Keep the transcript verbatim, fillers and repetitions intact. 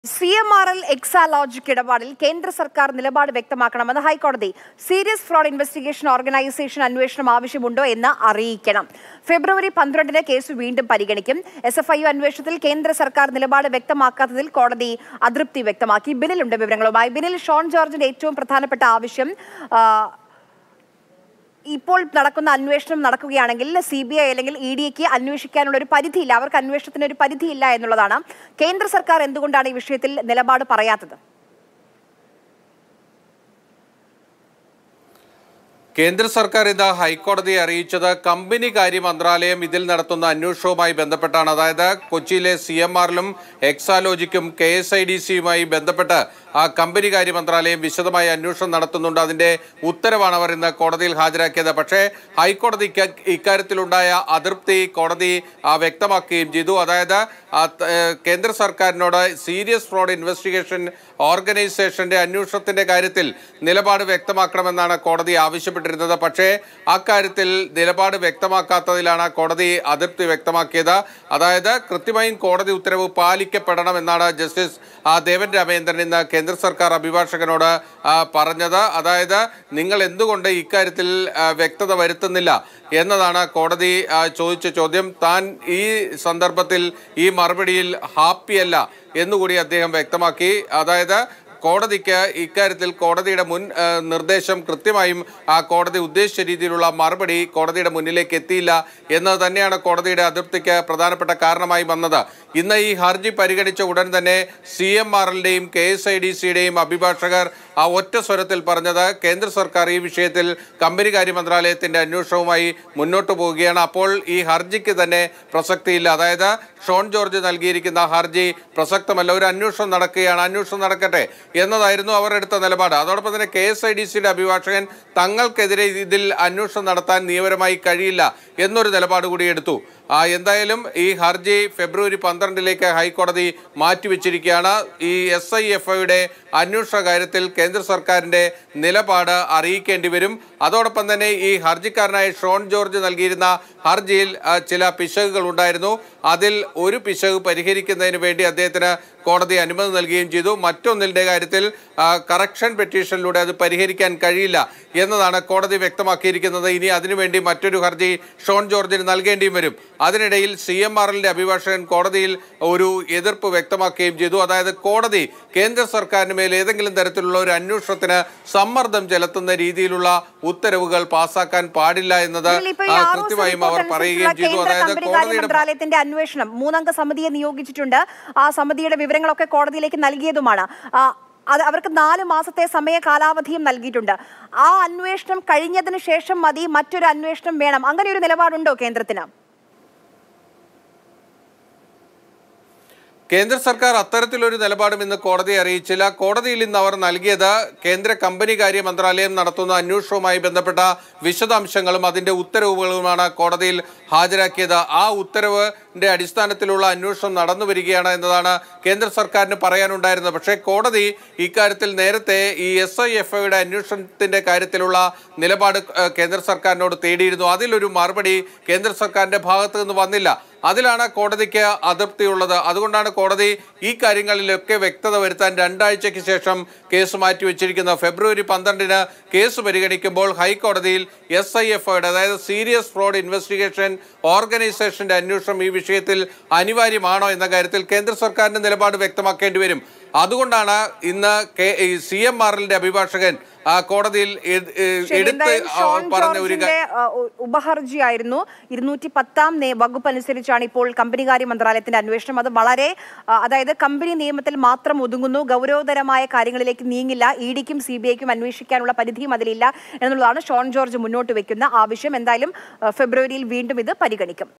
C M R L Exalogic ഇടപാടിൽ കേന്ദ്ര സർക്കാർ നിലപാട് വ്യക്തമാക്കണമെന്ന് ഹൈക്കോടതി. സീരിയസ് ഫ്രോഡ് ഇൻവെസ്റ്റിഗേഷൻ ഓർഗനൈസേഷൻ അന്വേഷണം ആവശ്യമുണ്ടോ എന്ന് അറിയിക്കണം. ഫെബ്രുവരി പന്ത്രണ്ടിന് കേസ് വീണ്ടും പരിഗണിക്കും. എസ് എഫ് ഐ യു അന്വേഷണത്തിൽ കേന്ദ്ര സർക്കാർ നിലപാട് വ്യക്തമാക്കാത്തതിൽ കോടതി അതൃപ്തി വ്യക്തമാക്കി. ബിനിലുണ്ട് വിവരങ്ങളുമായി. ബിനിൽ, ഷോൺ ജോർജിന്റെ ഏറ്റവും പ്രധാനപ്പെട്ട ആവശ്യം ഇപ്പോൾ നടക്കുന്ന അന്വേഷണം നടക്കുകയാണെങ്കിൽ സി ബി ഐ അല്ലെങ്കിൽ ഇ ഡിക്ക് അന്വേഷിക്കാനുള്ള ഒരു പരിധിയില്ല, അവർക്ക് അന്വേഷണത്തിന് ഒരു പരിധിയില്ല എന്നുള്ളതാണ്. കേന്ദ്ര സർക്കാർ എന്തുകൊണ്ടാണ് ഈ വിഷയത്തിൽ നിലപാട് പറയാത്തത്? കേന്ദ്ര സർക്കാർ ഇന്ന് ഹൈക്കോടതിയെ അറിയിച്ചത് കമ്പനി കാര്യ മന്ത്രാലയം ഇതിൽ നടത്തുന്ന അന്വേഷണവുമായി ബന്ധപ്പെട്ടാണ്. അതായത് കൊച്ചിയിലെ സി എം ആറിലും എക്സാലോജിക്കും കെ എസ് ഐ ഡി സിയുമായി ബന്ധപ്പെട്ട് ആ കമ്പനി കാര്യ മന്ത്രാലയം വിശദമായ അന്വേഷണം നടത്തുന്നുണ്ട്. അതിന്റെ ഉത്തരവാണ് അവർ ഇന്ന് കോടതിയിൽ ഹാജരാക്കിയത്. പക്ഷേ ഹൈക്കോടതിക്ക് ഇക്കാര്യത്തിലുണ്ടായ അതൃപ്തി കോടതി വ്യക്തമാക്കുകയും ചെയ്തു. അതായത് കേന്ദ്ര സർക്കാരിനോട് സീരിയസ് ഫ്രോഡ് ഇൻവെസ്റ്റിഗേഷൻ ഓർഗനൈസേഷന്റെ അന്വേഷണത്തിന്റെ കാര്യത്തിൽ നിലപാട് വ്യക്തമാക്കണമെന്നാണ് കോടതി ആവശ്യപ്പെട്ടിരുന്നത്. പക്ഷേ അക്കാര്യത്തിൽ നിലപാട് വ്യക്തമാക്കാത്തതിലാണ് കോടതി അതൃപ്തി വ്യക്തമാക്കിയത്. അതായത് കൃത്യമായും കോടതി ഉത്തരവ് പാലിക്കപ്പെടണമെന്നാണ് ജസ്റ്റിസ് ദേവൻ രാമേന്ദ്രൻ ഇന്ന് കേന്ദ്ര സർക്കാർ അഭിഭാഷകനോട് പറഞ്ഞത്. അതായത് നിങ്ങൾ എന്തുകൊണ്ട് ഇക്കാര്യത്തിൽ വ്യക്തത വരുത്തുന്നില്ല എന്നതാണ് കോടതി ചോദിച്ച ചോദ്യം. താൻ ഈ സന്ദർഭത്തിൽ ഈ മറുപടിയിൽ ഹാപ്പിയല്ല എന്നുകൂടി അദ്ദേഹം വ്യക്തമാക്കി. അതായത് കോടതിക്ക് ഇക്കാര്യത്തിൽ കോടതിയുടെ മുൻ നിർദ്ദേശം കൃത്യമായും ആ കോടതി ഉദ്ദേശിച്ച രീതിയിലുള്ള മറുപടി കോടതിയുടെ മുന്നിലേക്ക് എത്തിയില്ല എന്നത് തന്നെയാണ് കോടതിയുടെ അതൃപ്തിക്ക് പ്രധാനപ്പെട്ട കാരണമായി വന്നത്. ഇന്ന് ഈ ഹർജി പരിഗണിച്ച ഉടൻ തന്നെ സി എം ആർ എല്ലിന്റെയും കെ എസ് ഐ ഡി സിയുടെയും അഭിഭാഷകർ ആ ഒറ്റ സ്വരത്തിൽ പറഞ്ഞത് കേന്ദ്ര സർക്കാർ ഈ വിഷയത്തിൽ കമ്പനി കാര്യ മന്ത്രാലയത്തിന്റെ അന്വേഷണവുമായി മുന്നോട്ട് പോവുകയാണ്. അപ്പോൾ ഈ ഹർജിക്ക് തന്നെ പ്രസക്തിയില്ല. അതായത് ഷോൺ ജോർജ് നൽകിയിരിക്കുന്ന ഹർജി പ്രസക്തമല്ല, ഒരു അന്വേഷണം നടക്കുകയാണ്, അന്വേഷണം നടക്കട്ടെ എന്നതായിരുന്നു അവർ എടുത്ത നിലപാട്. അതോടൊപ്പം തന്നെ കെ എസ് ഐ ഡി സിയുടെ അഭിഭാഷകൻ തങ്ങൾക്കെതിരെ ഇതിൽ അന്വേഷണം നടത്താൻ നിയമപരമായി കഴിയില്ല എന്നൊരു നിലപാട് കൂടി എടുത്തു. എന്തായാലും ഈ ഹർജി ഫെബ്രുവരി പന്ത്രണ്ടിലേക്ക് ഹൈക്കോടതി മാറ്റിവെച്ചിരിക്കുകയാണ്. ഈ എസ് ഐ എഫ് ഐയുടെ അന്വേഷണ കാര്യത്തിൽ കേന്ദ്ര സർക്കാരിന്റെ നിലപാട് അറിയിക്കേണ്ടി വരും. അതോടൊപ്പം തന്നെ ഈ ഹർജിക്കാരനായ ഷോൺ ജോർജ് നൽകിയിരുന്ന ഹർജിയിൽ ചില പിശകുകൾ ഉണ്ടായിരുന്നു. അതിൽ ഒരു പിശക് പരിഹരിക്കുന്നതിന് വേണ്ടി അദ്ദേഹത്തിന് കോടതി അനുമതി നൽകുകയും ചെയ്തു. മറ്റൊന്നിൻ്റെ കാര്യത്തിൽ കറക്ഷൻ പെറ്റീഷനിലൂടെ അത് പരിഹരിക്കാൻ കഴിയില്ല എന്നതാണ് കോടതി വ്യക്തമാക്കിയിരിക്കുന്നത്. ഇനി അതിനുവേണ്ടി മറ്റൊരു ഹർജി ഷോൺ ജോർജിന് നൽകേണ്ടിയും വരും. അതിനിടയിൽ സി എം ആർ എല്ലിന്റെ അഭിഭാഷകൻ കോടതിയിൽ ഒരു എതിർപ്പ് വ്യക്തമാക്കുകയും ചെയ്തു. അതായത് കോടതി കേന്ദ്ര സർക്കാരിന് മേൽ ഏതെങ്കിലും തരത്തിലുള്ള ഒരു അന്വേഷണത്തിന് സമ്മർദ്ദം ചെലുത്തുന്ന രീതിയിലുള്ള ഉത്തരവുകൾ പാസാക്കാൻ പാടില്ല എന്നത് കൃത്യമായും അവർ പറയുകയും ചെയ്തു. അതായത് കോടതിയുടെ അന്വേഷണം മൂന്നംഗ സമിതിയെ നിയോഗിച്ചിട്ടുണ്ട്. ആ സമിതിയുടെ വിവരങ്ങളൊക്കെ കോടതിയിലേക്ക് നൽകിയതുമാണ്. അത് അവർക്ക് നാല് മാസത്തെ സമയ കാലാവധിയും നൽകിയിട്ടുണ്ട്. ആ അന്വേഷണം കഴിഞ്ഞതിന് ശേഷം മതി മറ്റൊരു അന്വേഷണം വേണം, അങ്ങനെ ഒരു നിലപാടുണ്ടോ കേന്ദ്രത്തിന്? കേന്ദ്ര സർക്കാർ അത്തരത്തിലൊരു നിലപാടും ഇന്ന് കോടതിയെ അറിയിച്ചില്ല. കോടതിയിൽ ഇന്ന് അവർ നൽകിയത് കേന്ദ്ര കമ്പനി കാര്യ മന്ത്രാലയം നടത്തുന്ന അന്വേഷണവുമായി ബന്ധപ്പെട്ട വിശദാംശങ്ങളും അതിന്റെ ഉത്തരവുകളുമാണ് കോടതിയിൽ ഹാജരാക്കിയത്. ആ ഉത്തരവിന്റെ അടിസ്ഥാനത്തിലുള്ള അന്വേഷണം നടന്നു വരികയാണ് എന്നതാണ് കേന്ദ്ര സർക്കാരിന് പറയാനുണ്ടായിരുന്നത്. പക്ഷേ കോടതി ഇക്കാര്യത്തിൽ നേരത്തെ ഈ എസ് ഐ എഫ് ഐയുടെ അന്വേഷണത്തിന്റെ കാര്യത്തിലുള്ള നിലപാട് കേന്ദ്ര സർക്കാരിനോട് തേടിയിരുന്നു. അതിലൊരു മറുപടി കേന്ദ്ര സർക്കാരിന്റെ ഭാഗത്തു നിന്ന് വന്നില്ല. അതിലാണ് കോടതിക്ക് അതൃപ്തിയുള്ളത്. അതുകൊണ്ടാണ് കോടതി ഈ കാര്യങ്ങളിലൊക്കെ വ്യക്തത വരുത്താൻ രണ്ടാഴ്ചയ്ക്ക് ശേഷം കേസ് മാറ്റിവെച്ചിരിക്കുന്നത്. ഫെബ്രുവരി പന്ത്രണ്ടിന് കേസ് പരിഗണിക്കുമ്പോൾ ഹൈക്കോടതിയിൽ എസ് ഐ എഫ് ഐയുടെ അതായത് സീരിയസ് ഫ്രോഡ് ഇൻവെസ്റ്റിഗേഷൻ ഓർഗനൈസേഷന്റെ അന്വേഷണം ഈ വിഷയത്തിൽ അനിവാര്യമാണോ എന്ന കാര്യത്തിൽ കേന്ദ്ര സർക്കാരിന്റെ നിലപാട് വ്യക്തമാക്കേണ്ടി വരും. അതുകൊണ്ടാണ് ഇന്ന് സി എം ആർ എല്ലിന്റെ അഭിഭാഷകൻ കോടതിയിൽ എടുത്ത് പറഞ്ഞ ഒരു ഉപഹർജിയായിരുന്നു. ഇരുന്നൂറ്റി പത്താം വകുപ്പ് അനുസരിച്ചാണ് ഇപ്പോൾ കമ്പനി കാര്യ മന്ത്രാലയത്തിന്റെ അന്വേഷണം. അത് വളരെ അതായത് കമ്പനി നിയമത്തിൽ മാത്രം ഒതുങ്ങുന്നു, ഗൗരവതരമായ കാര്യങ്ങളിലേക്ക് നീങ്ങില്ല, ഇ ഡിക്കും സി ബി ഐക്കും അന്വേഷിക്കാനുള്ള പരിധിയും അതിലില്ല എന്നുള്ളതാണ് ഷോൺ ജോർജ് മുന്നോട്ട് വെക്കുന്ന ആവശ്യം. എന്തായാലും ഫെബ്രുവരിയിൽ വീണ്ടും ഇത് പരിഗണിക്കും.